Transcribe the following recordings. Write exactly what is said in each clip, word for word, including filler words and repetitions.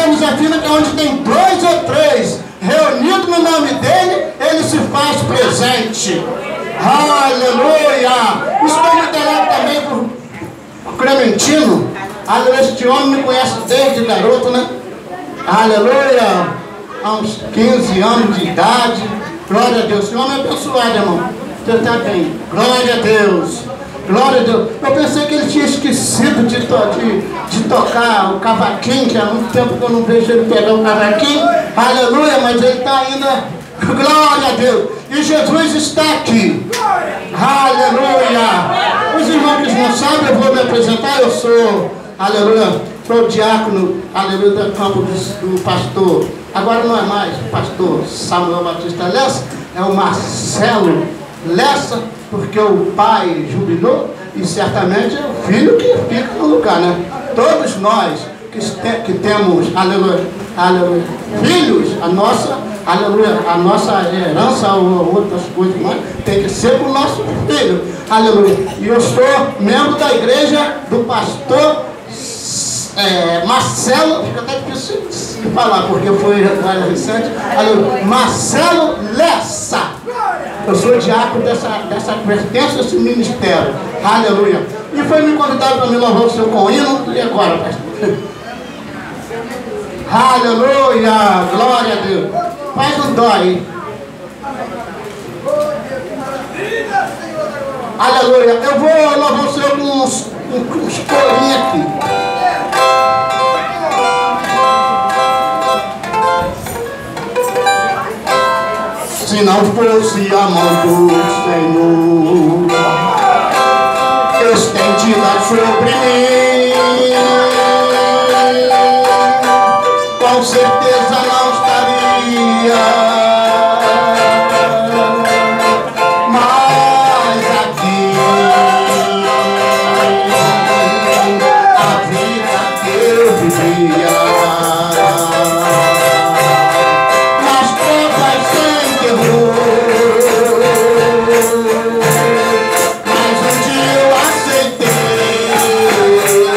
Bíblia nos afirma que onde tem dois ou três reunidos no nome dele, ele se faz presente. Aleluia! Estou liderado também por Clementino. Aleluia, este homem me conhece desde garoto, né? Aleluia! Há uns quinze anos de idade. Glória a Deus. Esse homem é abençoado, irmão. Você está bem. Glória a Deus. Glória a Deus. Eu pensei que ele tinha esquecido de, to de, de tocar o cavaquinho, que há muito tempo que eu não vejo ele pegar o cavaquinho. Aleluia, mas ele está ainda. Glória a Deus. E Jesus está aqui. Aleluia. Os irmãos que não sabem, eu vou me apresentar. Eu sou, aleluia, sou o diácono, aleluia, do campo do, do pastor. Agora não é mais o pastor Samuel Batista Lessa, é o Marcelo Lessa, porque o pai jubilou e certamente é o filho que fica no lugar, né? Todos nós que, que temos, aleluia, aleluia, filhos, a nossa, aleluia, a nossa herança ou outras coisas mais, tem que ser para o nosso filho, aleluia. E eu sou membro da igreja do pastor é, Marcelo, fica até difícil de falar, porque foi mais recente, aleluia, Marcelo Lessa. Eu sou diácono dessa, dessa pertença, desse ministério. Aleluia. E foi me convidado para me louvar o seu com hino. E agora, pastor? Aleluia. Glória a Deus. Faz um dó aí. Aleluia. Eu vou louvar o Senhor com uns, uns corinhos aqui. Se não fosse a mão do Senhor estendida sobre mim, com certeza não estaria mais aqui. A vida que eu vivia, mas um dia eu aceitei.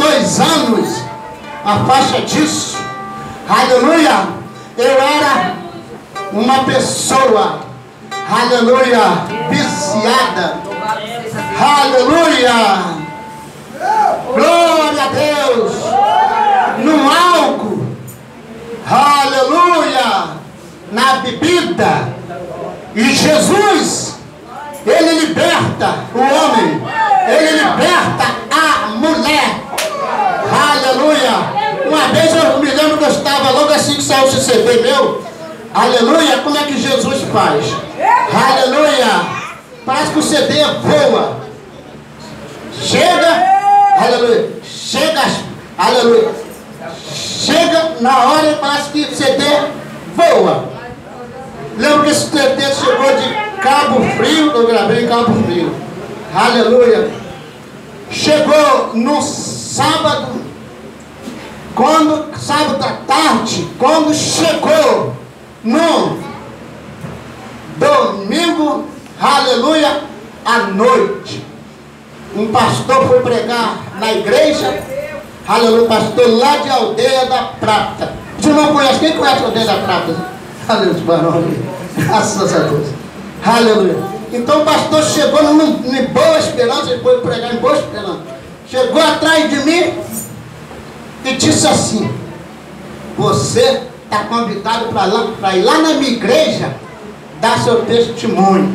dois anos, a faixa disso, aleluia, eu era uma pessoa, aleluia, viciada, aleluia, glória a Deus, no álcool, aleluia, na bebida. E Jesus, Ele liberta o homem, Ele liberta a mulher, aleluia. Uma vez eu me lembro que eu estava, logo assim que saiu esse C D meu, aleluia, como é que Jesus faz? Aleluia, parece que o C D voa, chega, aleluia, chega, aleluia, chega na hora e parece que o C D voa. Lembro que esse C D chegou de Cabo Frio, eu gravei em Cabo Frio, aleluia, chegou no sábado, quando, sábado da tarde, quando chegou no domingo, aleluia, à noite, um pastor foi pregar na igreja, aleluia, pastor lá de Aldeia da Prata. Você não conhece? Quem conhece a Aldeia da Prata? Aleluia, barão, graças a Deus, aleluia. Então o pastor chegou em Boa Esperança, ele foi pregar em Boa Esperança, chegou atrás de mim e disse assim: você está convidado para ir lá na minha igreja dar seu testemunho.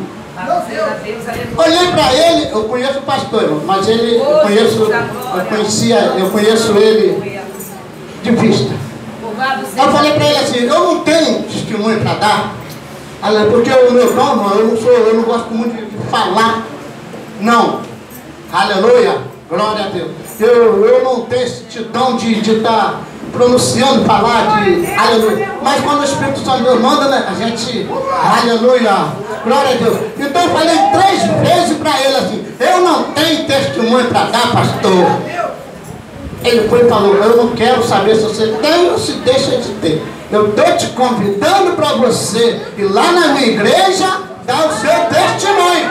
Olhei para ele, eu conheço o pastor, irmão, mas ele, eu conheço, eu conhecia, eu conheço ele de vista. Eu falei para ele assim: eu não tenho testemunho para dar, porque o meu dom, eu não sou, eu não gosto muito de falar, não, aleluia, glória a Deus. Eu, eu não tenho esse dom de estar pronunciando, falar de aleluia. Mas quando o Espírito Santo Deus manda, né, a gente, aleluia, glória a Deus. Então eu falei três vezes para ele assim: eu não tenho testemunho para dar, pastor. Ele foi e falou: eu não quero saber se você tem ou se deixa de ter. Eu estou te convidando para você ir lá na minha igreja dar o seu testemunho.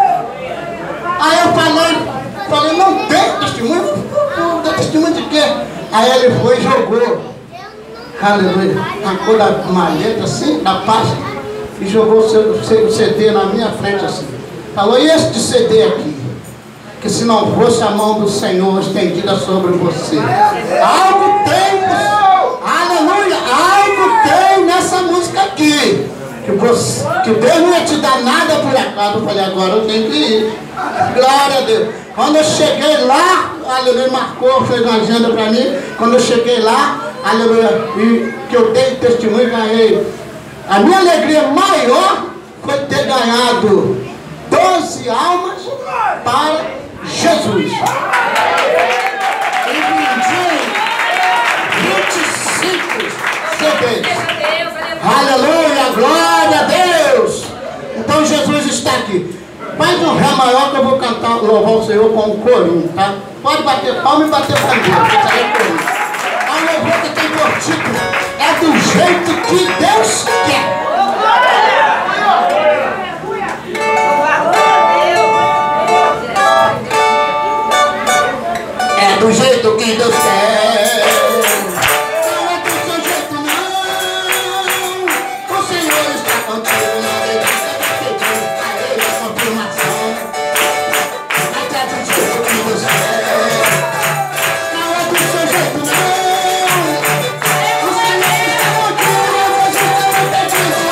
Aí eu falei, falei, não tem testemunho? Não tem testemunho de quê? Aí ele foi e jogou, aleluia, arrancou da maleta assim, da pasta, e jogou o, seu, o C D na minha frente assim. Falou: e este C D aqui? Que se não fosse a mão do Senhor estendida sobre você, algo tem, aleluia, algo tem nessa música aqui, que, você, que Deus não ia te dar nada por acaso. Eu falei: agora eu tenho que ir, glória a Deus. Quando eu cheguei lá, aleluia, marcou, fez uma agenda para mim. Quando eu cheguei lá, aleluia, e que eu dei testemunho e ganhei, a minha alegria maior foi ter ganhado doze almas para Jesus. E vendi vinte e cinco C Ds. Aleluia, glória a Deus. Então Jesus está aqui. Faz um ré maior que eu vou cantar, louvar o Senhor com um corinho, tá? Pode bater palma e bater pandeiro. A louvor que tem por título é do jeito que Deus quer. É do jeito que Deus quer. Não é do seu jeito não. O Senhor está contigo. Thank you.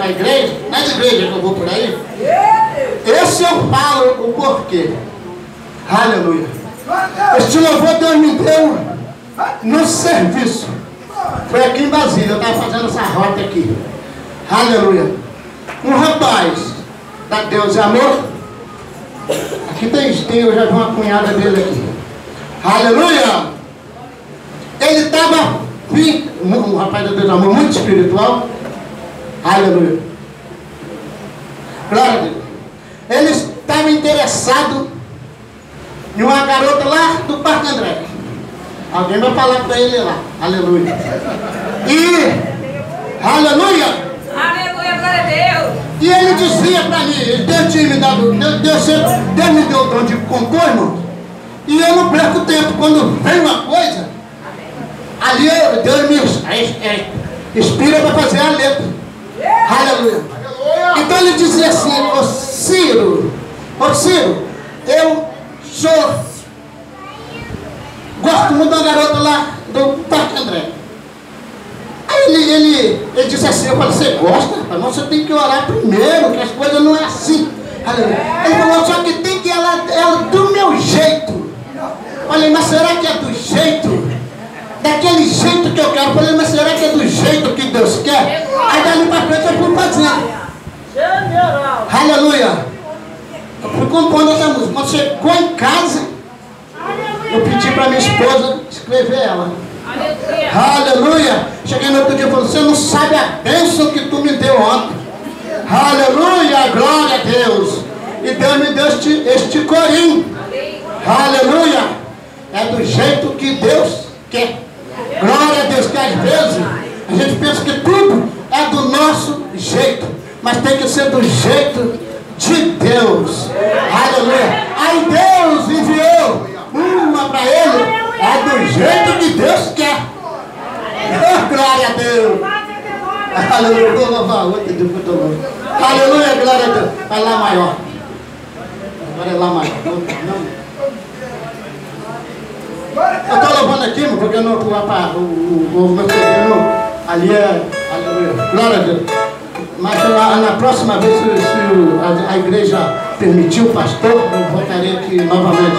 na igreja, nas igrejas que eu vou por aí, esse eu falo o porquê. Aleluia. Este louvor Deus me deu no serviço. Foi aqui em Brasília, eu estava fazendo essa rota aqui. Aleluia. Um rapaz da Deus é Amor. Aqui tem, tem, eu já vi uma cunhada dele aqui. Aleluia. Ele estava, um rapaz da Deus é Amor, muito espiritual. Aleluia. Glória a Deus. Ele estava interessado em uma garota lá do Parque André. Alguém vai falar para ele lá. Aleluia. E, aleluia. Aleluia, glória a Deus. E ele dizia para mim, Deus tinha me dado, Deus, Deus, Deus me deu o dom de compor, irmão. E eu não perco tempo. Quando vem uma coisa, ali eu, Deus me é, inspira para fazer a letra. Aleluia. Então ele dizia assim, ô Ciro, ô Ciro, eu sou, gosto muito da garota lá do Parque André. Aí ele, ele, ele disse assim, eu falei, você gosta? Mas você tem que orar primeiro, que as coisas não é assim. Aleluia. Ele falou, só que tem que ela, ela do meu jeito. Falei, mas será que é do jeito? Daquele jeito que eu quero. Falei, mas será que é do jeito que Deus quer? Aí dali pra frente eu fui fazendo. Aleluia. Eu fui compondo essa música. Quando chegou em casa, eu pedi para minha esposa escrever ela. Aleluia. Aleluia. Cheguei no outro dia e falei, você não sabe a bênção que tu me deu ontem. Aleluia, glória a Deus. E Deus me deu este, este corinho. Aleluia. É do jeito que Deus quer. Glória a Deus, que às vezes a gente pensa que tudo é do nosso jeito, mas tem que ser do jeito de Deus. Aleluia. Aí Deus enviou uma para ele, é do jeito que Deus quer. Oh, glória a Deus. Aleluia. Vou louvar outra de muito longe. Aleluia, glória a Deus. Vai lá maior. Agora é lá maior. Não. Eu estou louvando aqui, porque eu não vou para o, o, o meu sobrinho ali é. Aleluia. Glória a Deus. Mas na, na próxima vez, se, se a, a igreja permitir, o pastor, eu voltarei aqui novamente.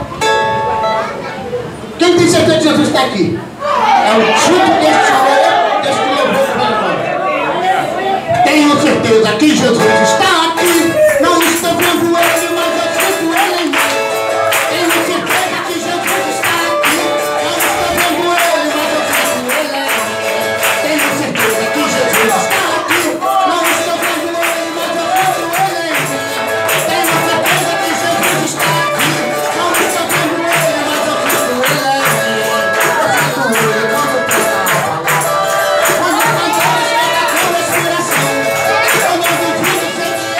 Quem tem certeza que Jesus está aqui? É o tipo deste louvor, deste louvor para tenho certeza que Jesus está aqui. Não estou vendo ele, mas eu sinto ele em mim. Tenho certeza que Jesus está aqui. Não estou vendo ele, mas eu sinto ele em mim. Tenho certeza que Jesus está aqui. Não estou vendo ele, mas eu sinto ele em mim. Tenho certeza que Jesus está aqui. Não estou vendo ele, mas eu sinto ele em mim. Eu sinto ele quando pega a palavra. Quando a cantora chega com respiração. Quando eu duvido,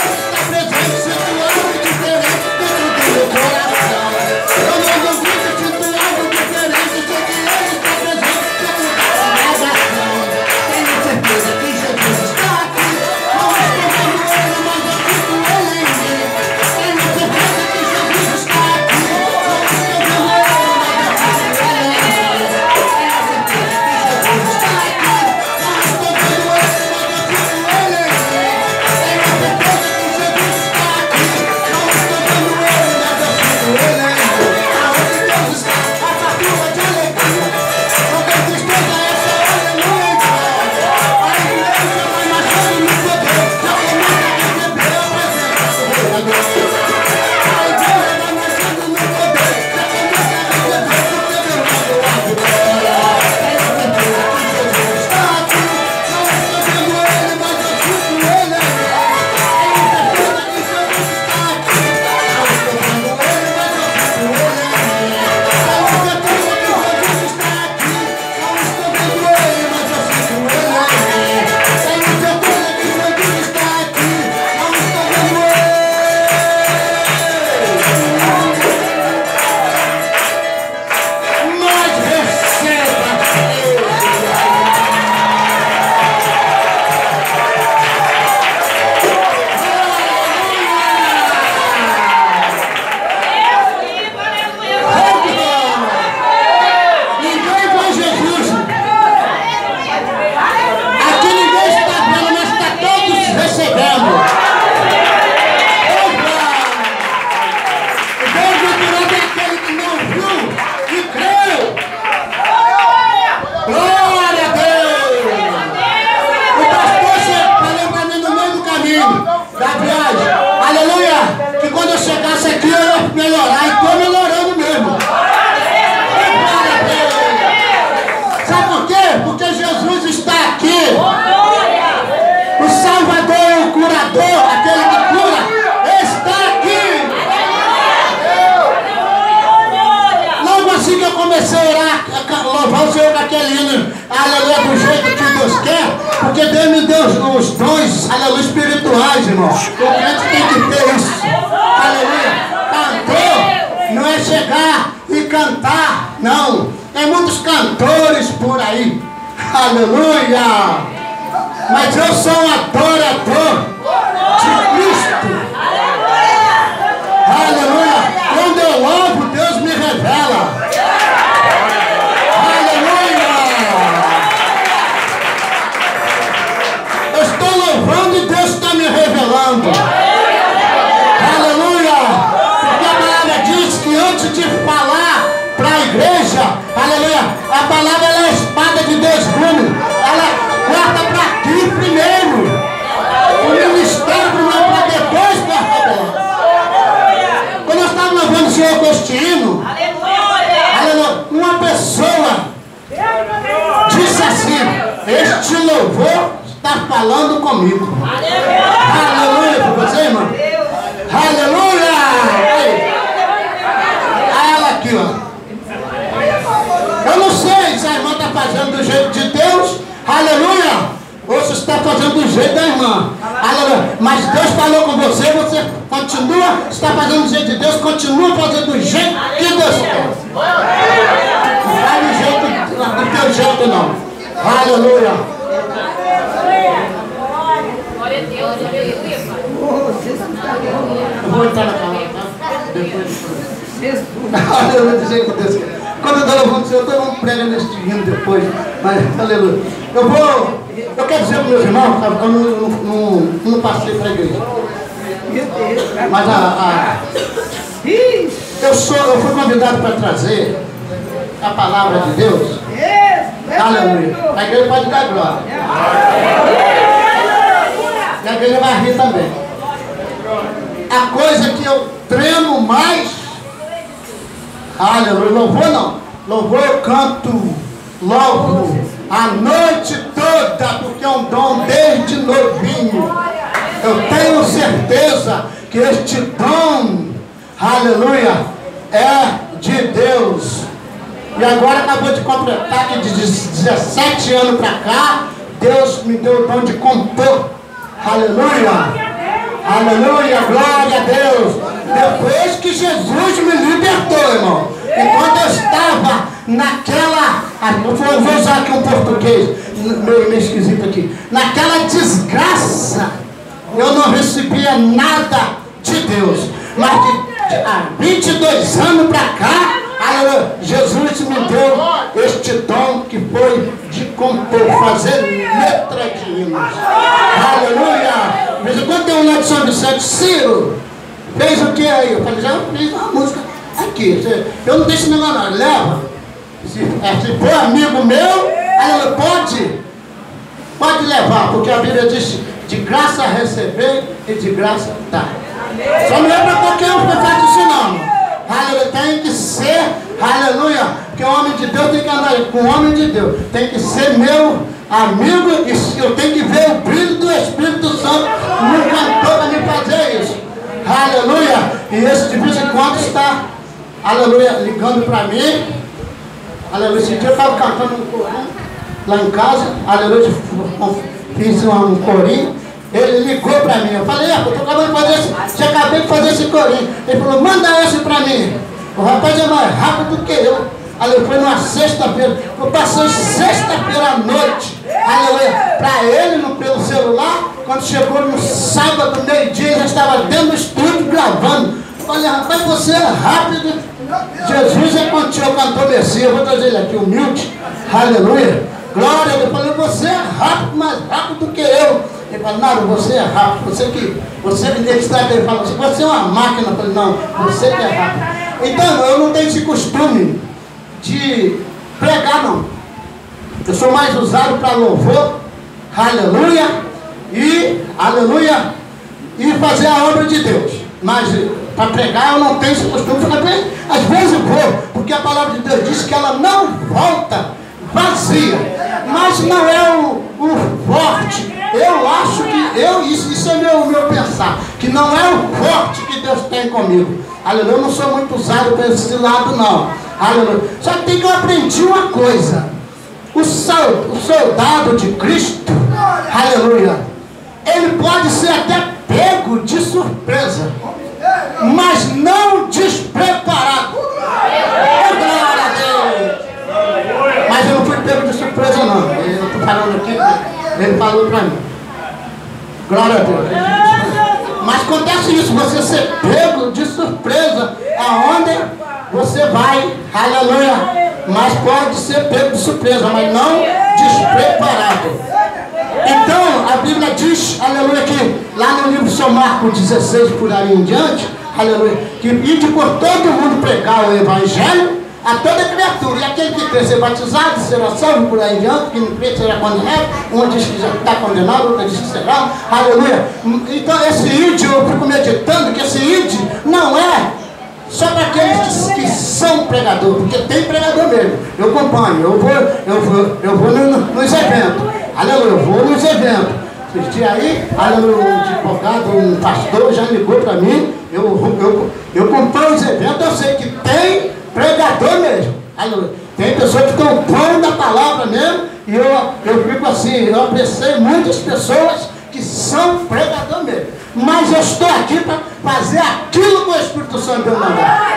comecei a orar, a louvar o Senhor com aquele hino, aleluia, do jeito que Deus quer, porque Deus me deu os, os dons, aleluia, espirituais, irmão. O crente tem que ter isso. Aleluia. Cantor não é chegar e cantar, não. Tem muitos cantores por aí. Aleluia. Mas eu sou um adorador de Cristo. Aleluia. Quando eu louvo, Deus me revela. Aleluia. Eu estou louvando e Deus está me revelando. Aleluia. Porque a palavra diz que antes de falar para a igreja, aleluia, a palavra ela é a espada de Deus gume. Ela corta para aqui primeiro. O ministério primeiro para depois para revelar. Quando eu estava louvando o Senhor com este hino, aleluia, uma pessoa disse assim: este louvor está falando comigo. Aleluia para você, irmão. Aleluia. Aí ela aqui, ó. Eu não sei se a irmã está fazendo do jeito de Deus, aleluia, ou se está fazendo do jeito da irmã, aleluia. Mas Deus falou com você, você continua, está fazendo do jeito de Deus, continua fazendo do jeito que Deus quer. Não faz do jeito, do teu jeito não. Aleluia. Glória a Deus, aleluia. Eu vou entrar na palavra, tá? Depois. Aleluia, do jeito que Deus quer. Quando eu estou louvando o Senhor, todo mundo prega neste hino depois. Mas, aleluia. Eu vou, eu quero dizer para os meus irmãos, eu não, não, não, não passei para a igreja. Mas a, a, eu, sou, eu fui convidado para trazer a palavra de Deus. Aleluia. A igreja pode dar glória. E a igreja vai rir também. A coisa que eu tremo mais, aleluia, louvor não, louvor eu canto, louvo a noite toda, porque é um dom desde novinho. Eu tenho certeza que este dom, aleluia, é de Deus. E agora acabou de completar que de dezessete anos para cá, Deus me deu o dom de compor. Aleluia. Aleluia, glória a Deus. Depois que Jesus me libertou, irmão. Enquanto eu estava naquela, eu vou usar aqui um português meio, meio esquisito aqui, naquela desgraça, eu não recebia nada de Deus. Mas de, de, há vinte e dois anos para cá, aleluia, Jesus me deu este dom que foi de compor, fazer letra de hinos. Aleluia. De vez em quando tem um lá de São Vicente, Ciro, fez o que aí? Eu falei, já fiz uma música aqui. Eu não deixo negócio não, leva. Se, é, se for amigo meu, ela pode, pode levar, porque a Bíblia diz de graça receber e de graça dar. Só não é para qualquer um que faz isso não. Aleluia, tem que ser, aleluia, porque o homem de Deus tem que andar com o homem de Deus, tem que ser meu amigo, e eu tenho que ver o brilho do Espírito Santo no cantor para me fazer isso. Aleluia. E esse de vez em quando está, aleluia, ligando para mim. Aleluia. Esse dia eu estava cantando um corinho lá em casa. Aleluia. Fiz um corinho. Ele ligou para mim. Eu falei, é, eu estou acabando de fazer esse, já acabei de fazer esse corinho. Ele falou, manda esse para mim. O rapaz é mais rápido que eu. Aleluia. Foi numa sexta-feira. Eu passei sexta-feira à noite. Aleluia. Para ele, no, pelo celular. Quando chegou no sábado, meio-dia, já estava dentro do estúdio gravando. Eu falei, rapaz, você é rápido. Jesus é contigo, cantor Messias. Eu vou trazer ele aqui, humilde. Aleluia. Glória a Deus. Eu falei, você é rápido, mais rápido que eu. Ele falou, não, você é rápido. Você que, você me destaca. Ele falou, você é uma máquina. Eu falei, não, você que é rápido. Então, eu não tenho esse costume de pregar, não. Eu sou mais usado para louvor. Aleluia. E, aleluia, e fazer a obra de Deus. Mas para pregar eu não tenho esse costume. Às vezes eu vou, porque a palavra de Deus diz que ela não volta vazia. Mas não é o, o forte. Eu acho que, eu, isso, isso é meu, meu pensar, que não é o forte que Deus tem comigo. Aleluia. Eu não sou muito usado para esse lado, não. Aleluia. Só que tem que eu aprendi uma coisa. O soldado de Cristo, aleluia, ele pode ser até pego de surpresa, mas não despreparado. Oh, glória a Deus! Mas eu não fui pego de surpresa, não. Eu estou falando aqui, ele falou para mim. Glória a Deus. Mas acontece isso, você ser pego de surpresa, aonde você vai, aleluia. Mas pode ser pego de surpresa, mas não despreparado. Então, a Bíblia diz, aleluia, que lá no livro de São Marcos dezesseis, por aí em diante, aleluia, que ide por todo mundo pregar o Evangelho a toda criatura. E aquele que quer ser batizado será salvo, por aí em diante, que não crê será condenado. Um diz que já está condenado, outro diz que será, aleluia. Então, esse ide, eu fico meditando que esse ide não é só para aqueles que, que são pregadores, porque tem pregador mesmo. Eu acompanho, eu vou, eu vou, eu vou no, nos eventos. Aleluia, eu vou nos eventos. Esses dias aí, aleluia, um advogado, um pastor já ligou para mim. Eu, eu, eu acompanho os eventos, eu sei que tem pregador mesmo. Aleluia. Tem pessoas que estão pão da palavra mesmo. E eu, eu fico assim, eu apreciei muitas pessoas que são pregador mesmo. Mas eu estou aqui para fazer aquilo que o Espírito Santo deu mandar.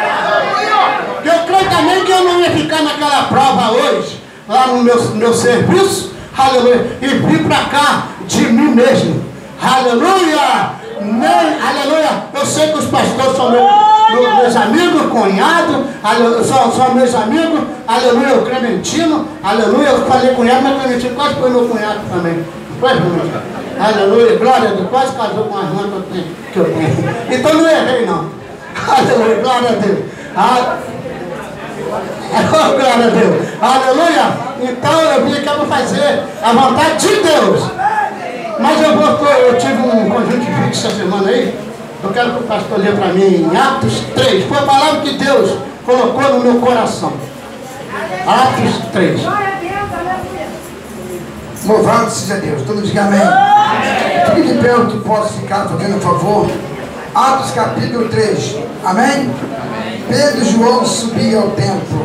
Eu creio também que eu não ia ficar naquela prova hoje, lá no meu, meu serviço, aleluia, e vir para cá de mim mesmo. Aleluia! Nem, aleluia! Eu sei que os pastores são meu, meu, meus amigos, cunhado, aleluia, são, são meus amigos, aleluia, o Clementino, aleluia, eu falei cunhado, mas o Clementino quase foi meu cunhado também. Foi, aleluia, glória a Deus, quase casou com a irmã que eu tenho. Que eu tenho. Então não errei, não. Aleluia, glória a Deus. Ah, oh, glória a Deus. Aleluia. Então eu vim aqui para fazer a vontade de Deus. Mas eu, vou, eu tive um conjunto de vídeos essa semana aí. Eu quero que o pastor lê para mim em Atos três. Foi a palavra que Deus colocou no meu coração. Atos três. Louvado seja Deus. Todos digam amém. Fique de pé o que possa ficar, fazendo um favor. Atos capítulo três. Amém? Pedro e João subiam ao templo.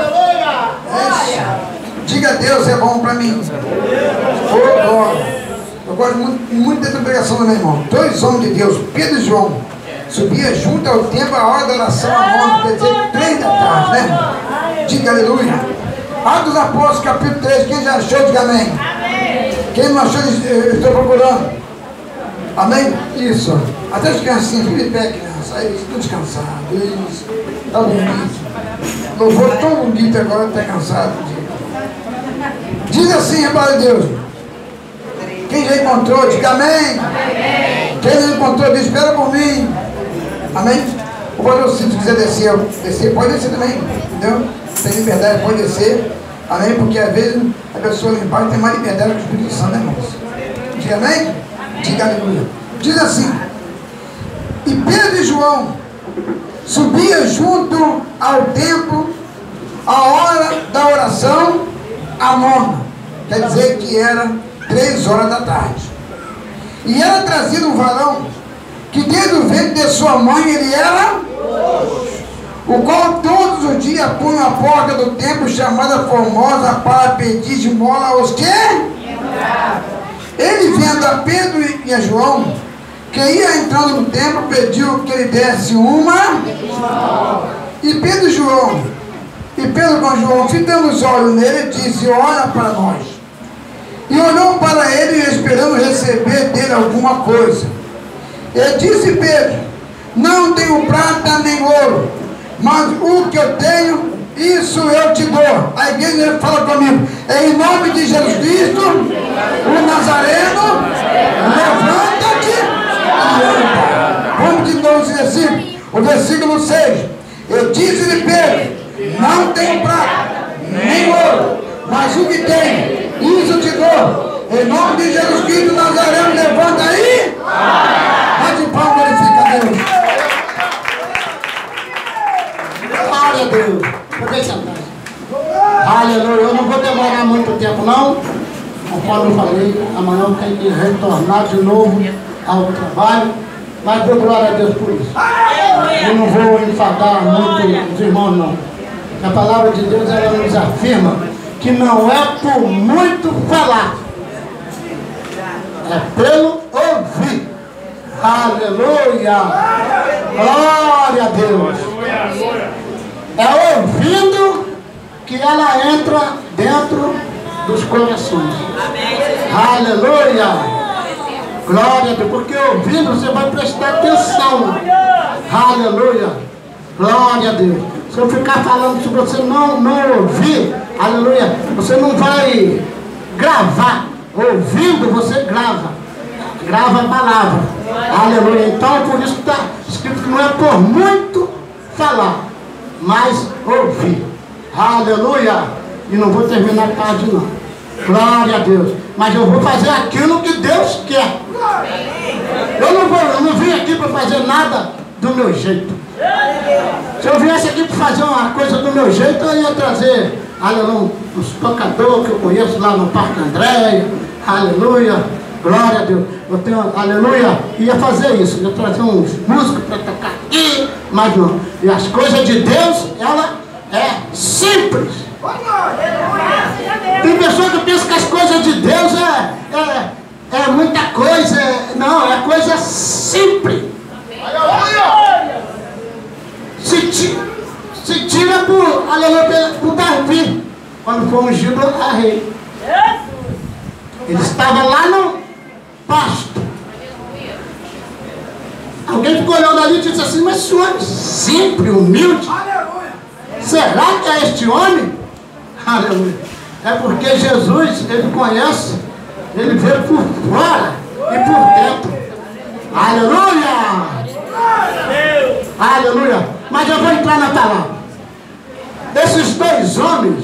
É, diga a Deus, é bom para mim. Oh, glória. Eu gosto muito, muito dessa pregação do meu irmão. Dois homens de Deus, Pedro e João, subiam junto ao templo a hora da oração à nona, quer dizer, três da tarde, né? Diga aleluia. Atos Apóstolos, capítulo três. Quem já achou, diga amém. Amém. Quem não achou, eu estou procurando. Amém? Isso. Até as criancinhas, fica de pé, criança. Aí, estão descansados. Isso. Está bonito. Louvor tão bonito agora, está cansado. Diz assim, glória a Deus. Quem já encontrou, diga amém. Amém. Quem não encontrou, diz, espera por mim. Amém? O pastor, se quiser descer, descer, pode descer também. Entendeu? Tem liberdade, pode descer. Amém? Porque às vezes a pessoa lá embaixo tem mais liberdade que o Espírito Santo, né, irmãos? Diga amém? Diga aleluia. Diz assim: e Pedro e João subiam junto ao templo a hora da oração à nona. Quer dizer que era três horas da tarde. E era trazido um varão que desde o ventre de sua mãe ele era o qual todos os dias punha a porta do templo chamada Formosa para pedir de esmola aos que? Ele, vendo a Pedro e a João que ia entrando no templo, pediu que ele desse uma. E Pedro e João e Pedro com João, fitando os olhos nele, disse: olha para nós. E olhou para ele, esperando receber dele alguma coisa. E disse Pedro: não tenho prata nem ouro, mas o que eu tenho, isso eu te dou. A igreja fala comigo: em nome de Jesus Cristo, o Nazareno, levanta-te e anda. Vamos de novo esse versículo. O versículo seis. Eu disse-lhe Pedro: não tenho prata nem ouro, mas o que tenho, isso eu te dou. Em nome de Jesus Cristo, Nazareno, levanta aí. Bate palma, glorifica a Deus. Glória a Deus. Pode sentar. Aleluia. Eu não vou demorar muito tempo, não. Conforme eu falei, amanhã eu tenho que retornar de novo ao trabalho. Mas dou glória a Deus por isso. Eu não vou enfadar muito os irmãos, não. A palavra de Deus, ela nos afirma que não é por muito falar, é pelo ouvir. Aleluia! Glória a Deus! É ouvindo que ela entra dentro dos corações. Aleluia! Glória a Deus, porque ouvindo você vai prestar atenção. Aleluia. Glória a Deus. Se eu ficar falando, se você não, não ouvir, aleluia, você não vai gravar. Ouvindo, você grava. Grava a palavra. Aleluia. Então, por isso está escrito que não é por muito falar, mas ouvir. Aleluia. E não vou terminar tarde, não. Glória a Deus. Mas eu vou fazer aquilo que Deus quer. Eu não, vou, eu não vim aqui para fazer nada do meu jeito. Se eu viesse aqui para fazer uma coisa do meu jeito, eu ia trazer, aleluia, uns tocadores que eu conheço lá no Parque Andréia. Aleluia. Glória a Deus. Eu tenho, aleluia, ia fazer isso. Ia trazer uns músicos para tocar aqui. Mas não. E as coisas de Deus, ela é simples. Tem pessoa que pensa que as coisas de Deus é, é, é muita coisa. É, não, é coisa simples. Se, ti, se tira por, aleluia, por Davi, quando foi ungido a rei. Ele estava lá no pasto. Alguém ficou olhando ali e disse assim: mas esse homem sempre humilde, será que é este homem? Aleluia. É porque Jesus, ele conhece, ele vê por fora e por dentro. Aleluia. Aleluia. Mas eu vou entrar na palavra. Esses dois homens,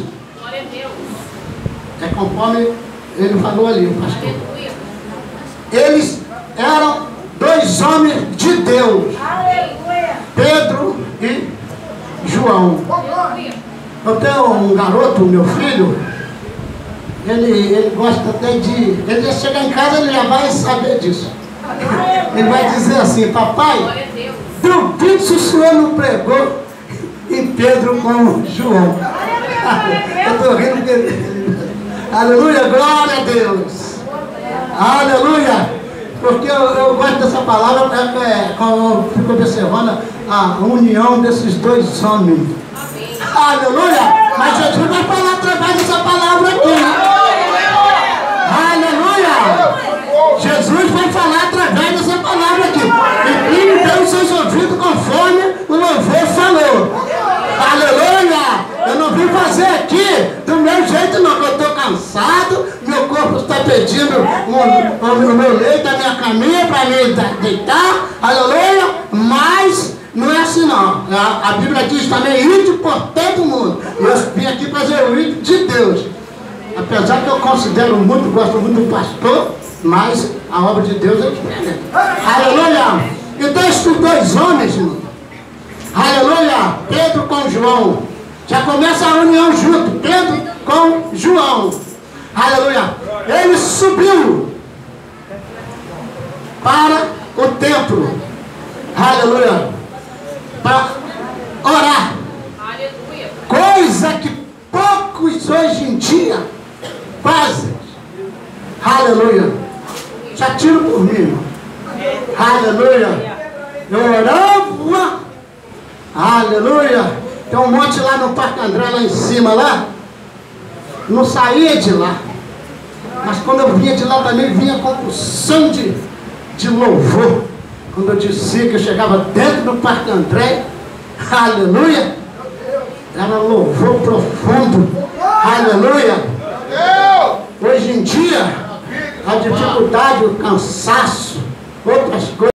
é conforme ele falou ali, o pastor, eles eram dois homens de Deus. Pedro e João. Eu tenho um garoto, meu filho, ele, ele gosta até de... Ele já chega em casa, ele já vai saber disso. Ele vai dizer assim: papai, duvido se o senhor não pregou em Pedro com João. Eu estou rindo porque... Aleluia, glória a Deus. Aleluia. Porque eu, eu gosto dessa palavra, é, é, quando eu fico observando a união desses dois homens. Aleluia. Mas Jesus vai falar através dessa palavra aqui. Aleluia. Jesus vai falar através dessa palavra aqui. E deu os seus ouvidos conforme o louvor falou. Aleluia. Eu não vim fazer aqui do meu jeito, não, que eu estou cansado, meu corpo está pedindo o, o, o meu leito, a minha caminha para me deitar. Aleluia. Mas não é assim, não. A, a Bíblia diz também: ide por todo mundo. Eu vim aqui fazer o ide de Deus. Apesar que eu considero muito, gosto muito do pastor, mas a obra de Deus é diferente. Aleluia. Então esses dois homens, irmão, aleluia, Pedro com João, já começa a união junto, Pedro com João. Aleluia. Ele subiu para o templo. Aleluia. Para orar. Aleluia. Coisa que poucos hoje em dia fazem. Aleluia. Já tiro por mim, irmão. Aleluia. Eu orava. Aleluia. Tem um monte lá no Parque André, lá em cima, lá. Não saía de lá. Mas quando eu vinha de lá também, vinha com compulsão de, de louvor. Quando eu dizia que eu chegava dentro do Parque André, aleluia, era louvor profundo. Aleluia. Hoje em dia, a dificuldade, o cansaço,